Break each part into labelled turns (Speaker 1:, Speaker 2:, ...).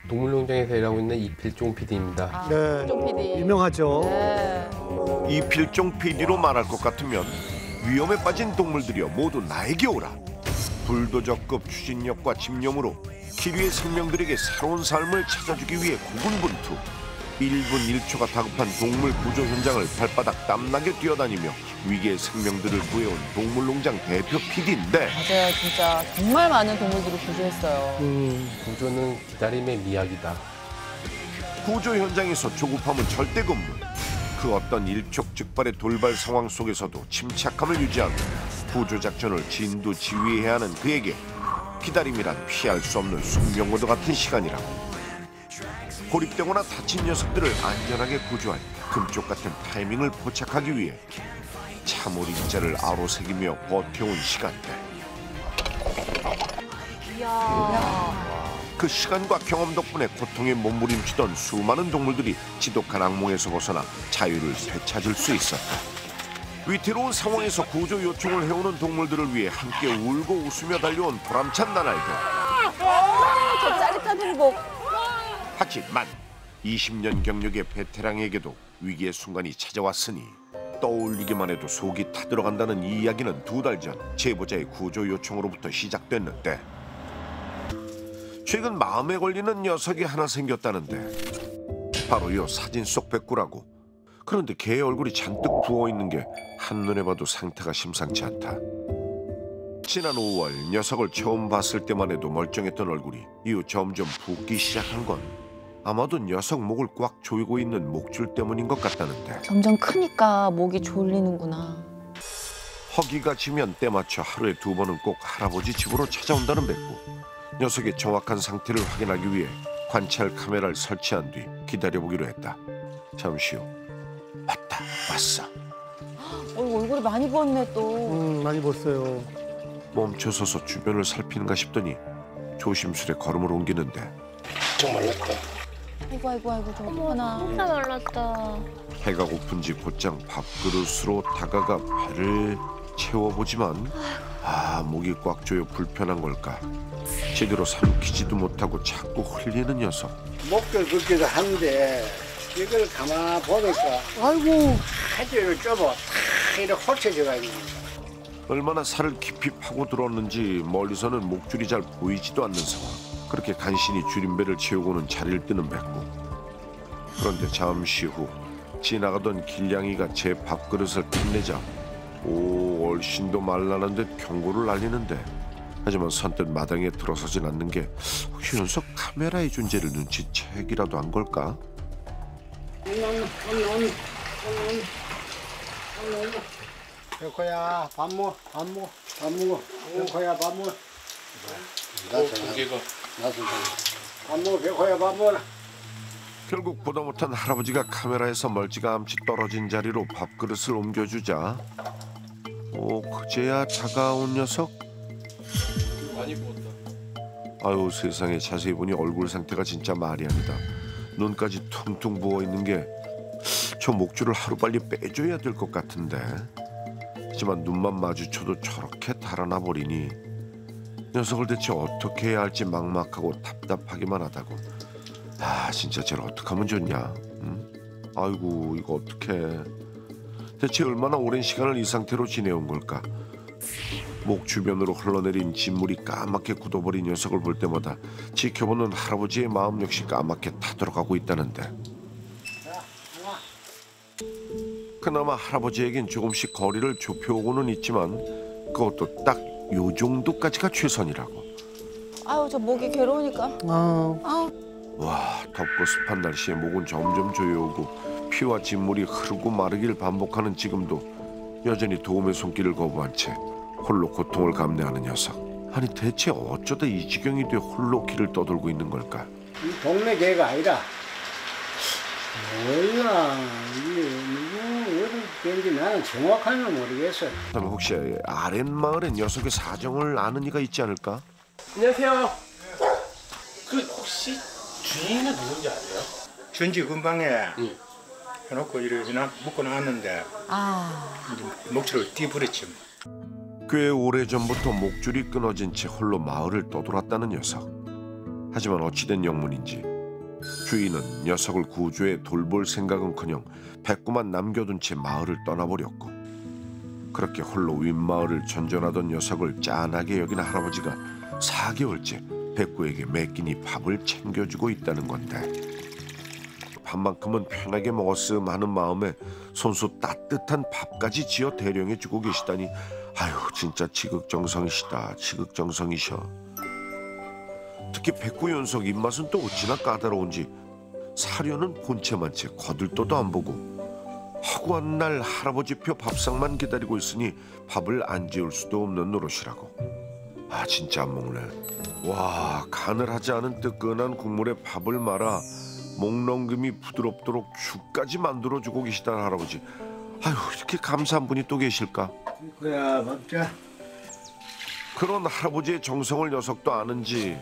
Speaker 1: 동물농장에서 일하고 있는 이필종 PD입니다.
Speaker 2: 아,
Speaker 3: 네,
Speaker 2: 필종 PD.
Speaker 3: 유명하죠.
Speaker 2: 네.
Speaker 4: 이필종 PD로 말할 것 같으면 위험에 빠진 동물들이여 모두 나에게 오라. 불도저급 추진력과 집념으로 길 위의 생명들에게 새로운 삶을 찾아주기 위해 고군분투 1분 1초가 다급한 동물 구조 현장을 발바닥 땀나게 뛰어다니며 위기의 생명들을 구해온 동물농장 대표 PD인데
Speaker 2: 맞아요, 진짜 정말 많은 동물들을 구조했어요.
Speaker 1: 구조는 기다림의 미학이다.
Speaker 4: 구조 현장에서 조급함은 절대 금물. 그 어떤 일촉즉발의 돌발 상황 속에서도 침착함을 유지하고 구조 작전을 진두지휘해야 하는 그에게 기다림이란 피할 수 없는 숙명과도 같은 시간이라고. 고립되거나 다친 녀석들을 안전하게 구조할 금쪽 같은 타이밍을 포착하기 위해 참을 인자를 아로새기며 버텨온 시간들. 그 시간과 경험 덕분에 고통에 몸부림치던 수많은 동물들이 지독한 악몽에서 벗어나 자유를 되찾을 수 있었다. 위태로운 상황에서 구조 요청을 해오는 동물들을 위해 함께 울고 웃으며 달려온 보람찬 나날들.
Speaker 2: 저 짜릿한 행복.
Speaker 4: 하지만 20년 경력의 베테랑에게도 위기의 순간이 찾아왔으니 떠올리기만 해도 속이 타들어간다는 이 이야기는 2달 전 제보자의 구조 요청으로부터 시작됐는데 최근 마음에 걸리는 녀석이 하나 생겼다는데 바로 이 사진 속 백구라고. 그런데 개의 얼굴이 잔뜩 부어있는 게 한눈에 봐도 상태가 심상치 않다. 지난 5월 녀석을 처음 봤을 때만 해도 멀쩡했던 얼굴이 이후 점점 붓기 시작한 건 아마도 녀석 목을 꽉 조이고 있는 목줄 때문인 것 같다는데
Speaker 2: 점점 크니까 목이 졸리는구나.
Speaker 4: 허기가 지면 때맞춰 하루에 2번은 꼭 할아버지 집으로 찾아온다는 백구. 녀석의 정확한 상태를 확인하기 위해 관찰 카메라를 설치한 뒤 기다려보기로 했다. 잠시 후 왔다 왔어.
Speaker 2: 얼굴이 많이 부었네 또.
Speaker 3: 많이 봤어요.
Speaker 4: 멈춰서서 주변을 살피는가 싶더니 조심스레 걸음을 옮기는데
Speaker 2: 아이고 저 하나.
Speaker 5: 진짜 말랐다.
Speaker 4: 해가 고픈지 곧장 밥그릇으로 다가가 배를 채워보지만 목이 꽉 조여 불편한 걸까 제대로 삼키지도 못하고 자꾸 흘리는 녀석.
Speaker 6: 목줄 긋기도 한데 이걸 가만 보니까
Speaker 3: 아이고,
Speaker 6: 하지를 좁아 탁 이렇게 홀쳐져가 있는 거야.
Speaker 4: 얼마나 살을 깊이 파고들었는지 멀리서는 목줄이 잘 보이지도 않는 상황. 그렇게 간신히 줄임배를 채우고는 자리를 뜨는 백구. 그런데 잠시 후 지나가던 길냥이가 제 밥그릇을 탐내자 얼씬도 말라는 듯 경고를 날리는데 하지만 선뜻 마당에 들어서진 않는 게 혹시 녀석 카메라의 존재를 눈치채기라도 한 걸까?
Speaker 6: 백호야 밥 먹어. 백호야 밥 먹어. 밥 먹어 백호야 밥 먹어.
Speaker 4: 결국 보다 못한 할아버지가 카메라에서 멀찌감치 떨어진 자리로 밥그릇을 옮겨주자 그제야 다가온 녀석.
Speaker 1: 많이 부었다.
Speaker 4: 아유 세상에 자세히 보니 얼굴 상태가 진짜 말이 아니다. 눈까지 퉁퉁 부어있는 게 저 목줄을 하루빨리 빼줘야 될 것 같은데 하지만 눈만 마주쳐도 저렇게 달아나 버리니 녀석을 대체 어떻게 해야 할지 막막하고 답답하기만 하다고. 진짜 쟤를 어떻게 하면 좋냐. 응? 아이고 이거 어떡해. 대체 얼마나 오랜 시간을 이 상태로 지내온 걸까. 목 주변으로 흘러내린 진물이 까맣게 굳어버린 녀석을 볼 때마다 지켜보는 할아버지의 마음 역시 까맣게 타들어가고 있다는데 그나마 할아버지에겐 조금씩 거리를 좁혀오고는 있지만 그것도 딱 요 정도까지가 최선이라고.
Speaker 2: 아유 저 목이 괴로우니까.
Speaker 4: 와 덥고 습한 날씨에 목은 점점 조여오고 피와 진물이 흐르고 마르기를 반복하는 지금도 여전히 도움의 손길을 거부한 채 홀로 고통을 감내하는 녀석. 아니 대체 어쩌다 이 지경이 돼 홀로 길을 떠돌고 있는 걸까?
Speaker 6: 이 동네 개가 아니라 몰라 이게 누구 어디 개인지 나는 정확하게는 모르겠어.
Speaker 4: 그럼 혹시 아랫마을의 녀석의 사정을 아는 이가 있지 않을까?
Speaker 1: 안녕하세요. 그 혹시 주인은 누군지 아세요?
Speaker 6: 전지 근방에 해놓고 이렇게 묶어 놨는데 목줄을 띄버렸지.
Speaker 4: 꽤 오래전부터 목줄이 끊어진 채 홀로 마을을 떠돌았다는 녀석. 하지만 어찌된 영문인지 주인은 녀석을 구조해 돌볼 생각은커녕 백구만 남겨둔 채 마을을 떠나버렸고, 그렇게 홀로 윗마을을 전전하던 녀석을 짠하게 여긴 할아버지가 4개월째 백구에게 매 끼니 밥을 챙겨주고 있다는 건데, 밥만큼은 편하게 먹었음 하는 마음에 손수 따뜻한 밥까지 지어 대령해주고 계시다니, 아유 진짜 지극정성이시다. 지극정성이셔. 특히 백구 연석 입맛은 또 어찌나 까다로운지 사료는 본체만 채 거들떠도 안 보고 허구한 날 할아버지표 밥상만 기다리고 있으니 밥을 안 지을 수도 없는 노릇이라고. 아 진짜 안 먹네. 와, 간을 하지 않은 뜨끈한 국물에 밥을 말아 목넘김이 부드럽도록 죽까지 만들어주고 계시다는 할아버지. 아유 이렇게 감사한 분이 또 계실까.
Speaker 6: 그야 먹자.
Speaker 4: 그런 할아버지의 정성을 녀석도 아는지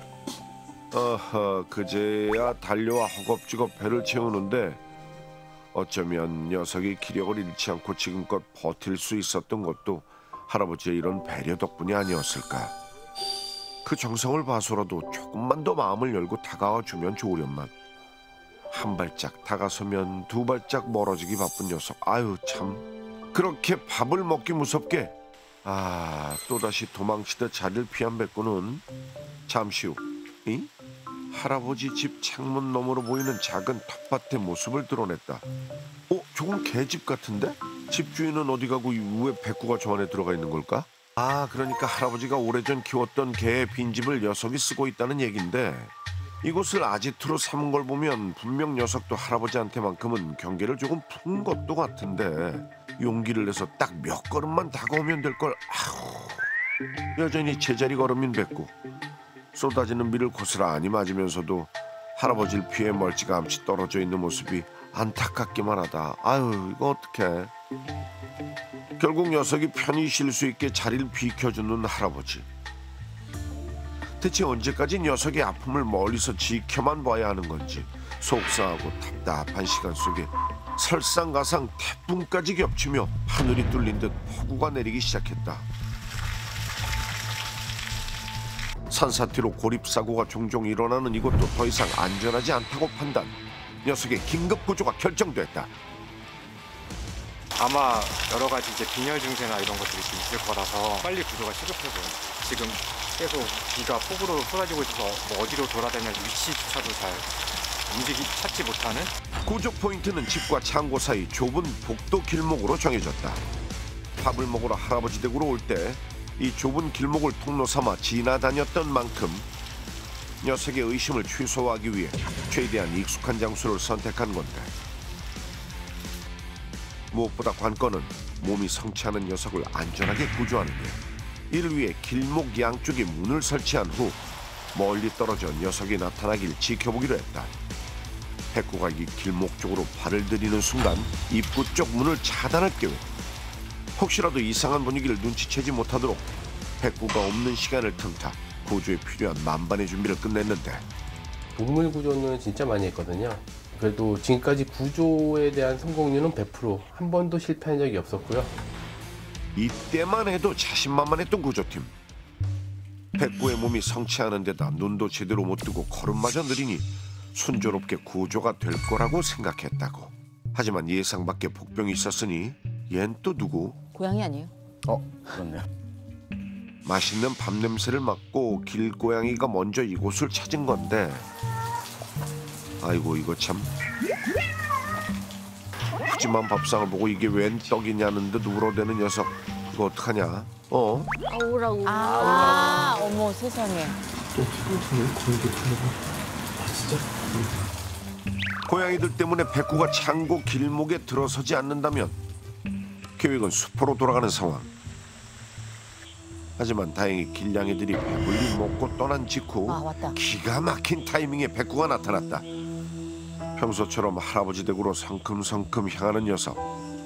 Speaker 4: 그제야 달려와 허겁지겁 배를 채우는데, 어쩌면 녀석이 기력을 잃지 않고 지금껏 버틸 수 있었던 것도 할아버지의 이런 배려 덕분이 아니었을까. 그 정성을 봐서라도 조금만 더 마음을 열고 다가와 주면 좋으련만, 한 발짝 다가서면 두 발짝 멀어지기 바쁜 녀석. 아유 참, 그렇게 밥을 먹기 무섭게 또다시 도망치듯 자리를 피한 백구는 잠시 후 할아버지 집 창문 너머로 보이는 작은 텃밭의 모습을 드러냈다. 조금 개집 같은데? 집주인은 어디 가고 왜 백구가 저 안에 들어가 있는 걸까? 그러니까 할아버지가 오래전 키웠던 개의 빈집을 녀석이 쓰고 있다는 얘긴데, 이곳을 아지트로 삼은 걸 보면 분명 녀석도 할아버지한테만큼은 경계를 조금 푼 것도 같은데, 용기를 내서 딱 몇 걸음만 다가오면 될걸. 여전히 제자리 걸음인 백구. 쏟아지는 비를 고스란히 맞으면서도 할아버지를 피해 멀찌감치 떨어져 있는 모습이 안타깝기만 하다. 아유 이거 어떡해. 결국 녀석이 편히 쉴 수 있게 자리를 비켜주는 할아버지. 대체 언제까지 녀석의 아픔을 멀리서 지켜만 봐야 하는 건지 속상하고 답답한 시간 속에 설상가상 태풍까지 겹치며 하늘이 뚫린 듯 폭우가 내리기 시작했다. 산사태로 고립사고가 종종 일어나는 이곳도 더 이상 안전하지 않다고 판단. 녀석의 긴급 구조가 결정됐다.
Speaker 3: 아마 여러 가지 이제 빈혈 증세나 이런 것들이 좀 있을 거라서 빨리 구조가 시급해 보여요. 지금 계속 비가 폭우로 쏟아지고 있어서 뭐 어디로 돌아다닐 위치조차도 잘 찾지 못하는.
Speaker 4: 구조 포인트는 집과 창고 사이 좁은 복도 길목으로 정해졌다. 밥을 먹으러 할아버지 댁으로 올 때 이 좁은 길목을 통로 삼아 지나다녔던 만큼 녀석의 의심을 취소하기 위해 최대한 익숙한 장소를 선택한 건데, 무엇보다 관건은 몸이 성취하는 녀석을 안전하게 구조하는 게. 이를 위해 길목 양쪽에 문을 설치한 후 멀리 떨어져 녀석이 나타나길 지켜보기로 했다. 백구가 이 길목 쪽으로 발을 들이는 순간 입구 쪽 문을 차단할 계획. 혹시라도 이상한 분위기를 눈치채지 못하도록 백구가 없는 시간을 틈타 구조에 필요한 만반의 준비를 끝냈는데,
Speaker 1: 동물 구조는 진짜 많이 했거든요. 그래도 지금까지 구조에 대한 성공률은 100%, 한 번도 실패한 적이 없었고요.
Speaker 4: 이때만 해도 자신만만했던 구조팀. 백구의 몸이 성취하는 데다 눈도 제대로 못 뜨고 걸음마저 느리니 순조롭게 구조가 될 거라고 생각했다고. 하지만 예상 밖의 복병이 있었으니 얜 또 누구?
Speaker 2: 고양이 아니에요?
Speaker 6: 그렇네요.
Speaker 4: 맛있는 밥 냄새를 맡고 길고양이가 먼저 이곳을 찾은 건데, 아이고 이거 참. 푸짐한 밥상을 보고 이게 웬 떡이냐는 듯 울어대는 녀석. 이거 어떡하냐?
Speaker 5: 아우라우.
Speaker 2: 어머 세상에.
Speaker 4: 고양이들 때문에 백구가 창고 길목에 들어서지 않는다면 계획은 수포로 돌아가는 상황. 하지만 다행히 길냥이들이 배불리 먹고 떠난 직후
Speaker 2: 왔다.
Speaker 4: 기가 막힌 타이밍에 백구가 나타났다. 평소처럼 할아버지 댁으로 성큼성큼 향하는 녀석.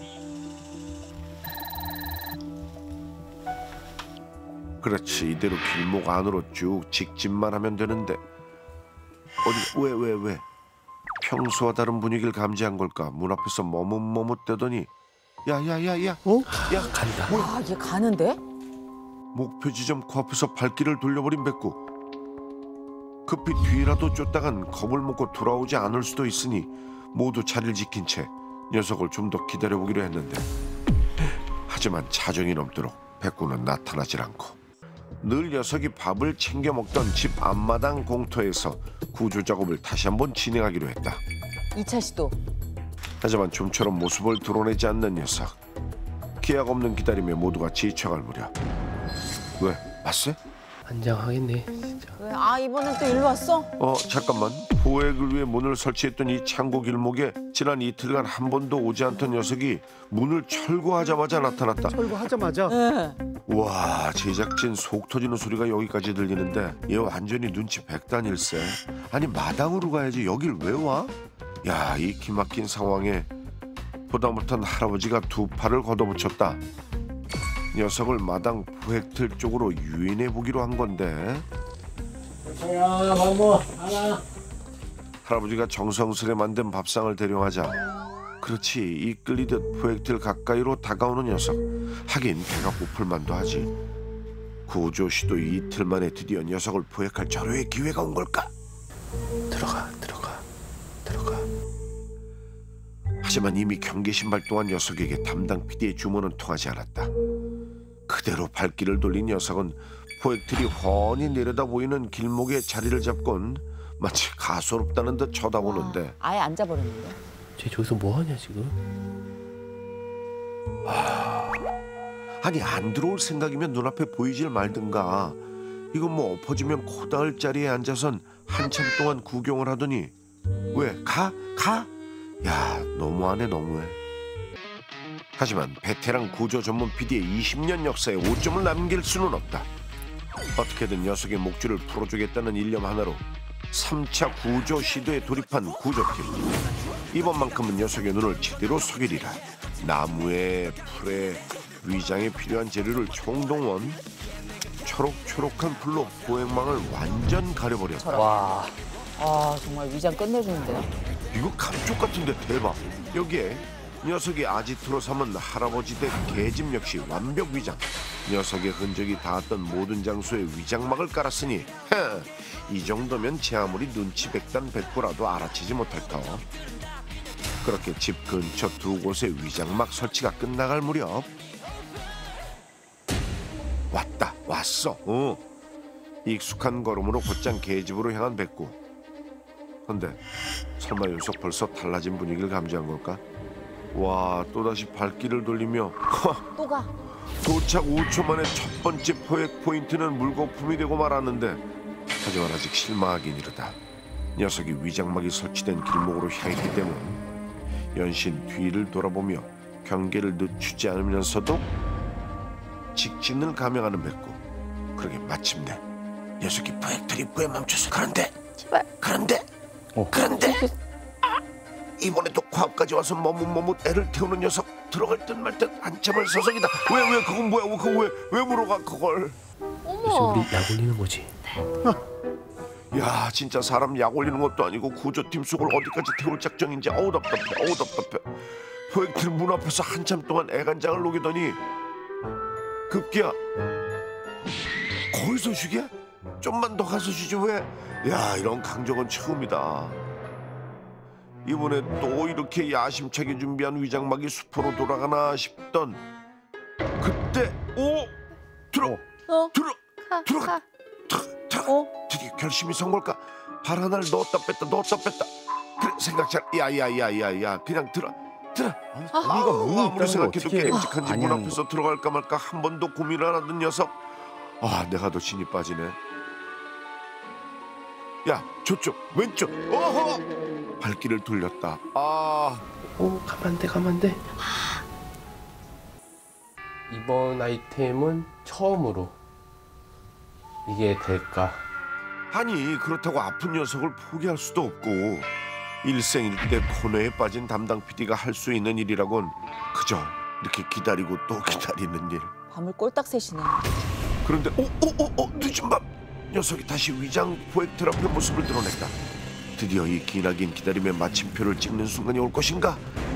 Speaker 4: 그렇지, 이대로 길목 안으로 쭉 직진만 하면 되는데 어디 왜? 평소와 다른 분위기를 감지한 걸까? 문 앞에서 머뭇머뭇대더니 야야야야 야 간다.
Speaker 2: 아, 얘 가는데?
Speaker 4: 목표 지점 코앞에서 발길을 돌려버린 백구. 급히 뒤라도 쫓다간 겁을 먹고 돌아오지 않을 수도 있으니 모두 자리를 지킨 채 녀석을 좀 더 기다려보기로 했는데, 하지만 자정이 넘도록 백구는 나타나질 않고 늘 녀석이 밥을 챙겨 먹던 집 앞마당 공터에서 구조 작업을 다시 한번 진행하기로 했다.
Speaker 2: 2차 시도.
Speaker 4: 하지만 좀처럼 모습을 드러내지 않는 녀석. 기약 없는 기다림에 모두가 지쳐갈 무렵. 왜? 왔어?
Speaker 1: 안장하겠네 진짜.
Speaker 2: 왜? 아, 이번엔 또 일로 왔어?
Speaker 4: 잠깐만. 보액을 위해 문을 설치했던 이 창고 길목에 지난 이틀간 한 번도 오지 않던 녀석이 문을 철거하자마자 나타났다.
Speaker 5: 철거하자마자
Speaker 2: 네.
Speaker 4: 와, 제작진 속 터지는 소리가 여기까지 들리는데 얘 완전히 눈치 백단일세. 아니 마당으로 가야지 여길 왜 와? 야, 이 기막힌 상황에 보다 못한 할아버지가 두 팔을 걷어붙였다. 녀석을 마당 포획틀 쪽으로 유인해 보기로 한 건데,
Speaker 6: 야, 마모 하나.
Speaker 4: 할아버지가 정성스레 만든 밥상을 대령하자 그렇지 이끌리듯 포획틀 가까이로 다가오는 녀석. 하긴 배가 고플 만도 하지. 구조 시도 이틀 만에 드디어 녀석을 포획할 절호의 기회가 온 걸까?
Speaker 1: 들어가.
Speaker 4: 하지만 이미 경계심 발동한 녀석에게 담당 PD의 주문은 통하지 않았다. 그대로 발길을 돌린 녀석은 포획틀이 훤히 내려다 보이는 길목에 자리를 잡곤 마치 가소롭다는 듯 쳐다보는데,
Speaker 2: 아예 앉아버렸는데.
Speaker 1: 쟤 저기서 뭐 하냐 지금?
Speaker 4: 아니 안 들어올 생각이면 눈앞에 보이질 말든가. 이건 뭐 엎어지면 코 닿을 자리에 앉아선 한참 동안 구경을 하더니 왜 가? 야, 너무하네 너무해. 하지만 베테랑 구조 전문 PD의 20년 역사에 오점을 남길 수는 없다. 어떻게든 녀석의 목줄을 풀어주겠다는 일념 하나로 3차 구조 시도에 돌입한 구조팀. 이번만큼은 녀석의 눈을 제대로 속이리라. 나무에 풀에 위장에 필요한 재료를 총동원. 초록초록한 풀로 보행망을 완전 가려버렸다.
Speaker 1: 와.
Speaker 2: 아, 정말 위장 끝내주는데요.
Speaker 4: 이거 감쪽 같은데 대박. 여기에 녀석이 아지트로 삼은 할아버지 댁 계집 역시 완벽 위장. 녀석의 흔적이 닿았던 모든 장소에 위장막을 깔았으니 이 정도면 제 아무리 눈치 백단 백구라도 알아채지 못할 터. 그렇게 집 근처 두 곳에 위장막 설치가 끝나갈 무렵 왔어. 익숙한 걸음으로 곧장 계집으로 향한 백구. 근데 설마 녀석 벌써 달라진 분위기를 감지한 걸까? 와, 또다시 발길을 돌리며
Speaker 2: 또 가.
Speaker 4: 도착 5초 만에 첫 번째 포획 포인트는 물거품이 되고 말았는데, 하지만 아직 실망하긴 이르다. 녀석이 위장막이 설치된 길목으로 향했기 때문 연신 뒤를 돌아보며 경계를 늦추지 않으면서도 직진을 감행하는 백구. 그러게 마침내 녀석이 포획틀 입구에 멈췄어. 그런데 이번에도 코앞까지 와서 머뭇머뭇 애를 태우는 녀석. 들어갈 듯 말 듯 한참을 서성이다. 왜 그건 뭐야? 그거 왜 물어가 그걸?
Speaker 1: 무슨 우리 약 올리는 거지?
Speaker 4: 야, 진짜 사람 약 올리는 것도 아니고 구조팀 속을 어디까지 태울 작정인지 어우 답답해. 포획틀 문 앞에서 한참 동안 애간장을 녹이더니 급기야 거기서 쉬게? 좀만 더 가서 쉬지 왜? 야, 이런 강적은 처음이다. 이번에 또 이렇게 야심차게 준비한 위장막이 수포로 돌아가나 싶던 그때 들어가. 드디어 결심이 선 걸까? 발 하나를 넣었다 뺐다. 그래, 생각 잘. 야야야야야, 그냥 들어.
Speaker 5: 우리가 문이
Speaker 4: 아무리
Speaker 5: 있다는 걸
Speaker 4: 생각해도
Speaker 5: 어떻게
Speaker 4: 깨름직한지 문
Speaker 5: 아냐는
Speaker 4: 앞에서 들어갈까 말까 한 번도 고민을 안 하던 녀석. 아, 내가 더 진이 빠지네. 야, 저쪽 왼쪽. 어허! 발길을 돌렸다.
Speaker 1: 가면 돼. 이번 아이템은 처음으로 이게 될까?
Speaker 4: 아니, 그렇다고 아픈 녀석을 포기할 수도 없고 일생일대 코너에 빠진 담당 PD가 할 수 있는 일이라곤 그저 이렇게 기다리고 또 기다리는 일.
Speaker 2: 밤을 꼴딱 새시네.
Speaker 4: 그런데 늦은 밤 녀석이 다시 위장 포획틀 앞의 모습을 드러냈다. 드디어 이 기나긴 기다림의 마침표를 찍는 순간이 올 것인가?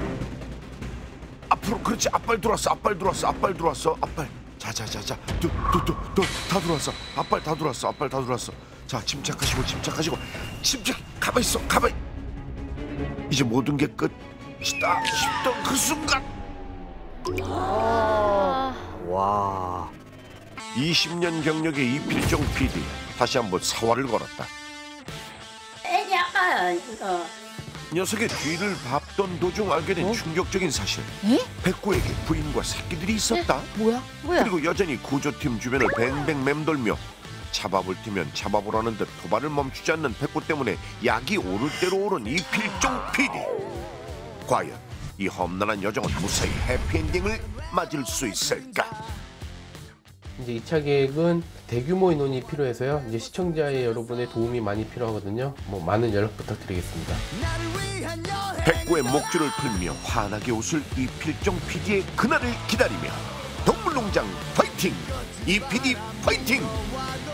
Speaker 4: 앞으로, 그렇지. 앞발 들어왔어. 앞발. 자자자자. 다 들어왔어. 앞발 다 들어왔어. 자, 침착하시고 가만히 있어. 이제 모든 게 끝이다 싶던 그 순간
Speaker 5: 와.
Speaker 4: 20년 경력의 이필종 PD 다시 한번 사활을 걸었다.
Speaker 6: 애기 아까
Speaker 4: 녀석의 뒤를 밟던 도중 알게 된 충격적인 사실.
Speaker 2: 예?
Speaker 4: 백구에게 부인과 새끼들이 있었다.
Speaker 2: 뭐야?
Speaker 4: 그리고 여전히 구조팀 주변을 뱅뱅 맴돌며 잡아볼 테면 잡아보라는 듯 도발을 멈추지 않는 백구 때문에 약이 오를 대로 오른 이필종 PD. 과연 이 험난한 여정은 무사히 해피엔딩을 맞을 수 있을까?
Speaker 1: 이제 2차 계획은 대규모 인원이 필요해서요. 이제 시청자의 여러분의 도움이 많이 필요하거든요. 많은 연락 부탁드리겠습니다.
Speaker 4: 백구의 목줄을 풀며 환하게 웃을 이필종 PD의 그날을 기다리며 동물농장 파이팅! 이 PD 파이팅!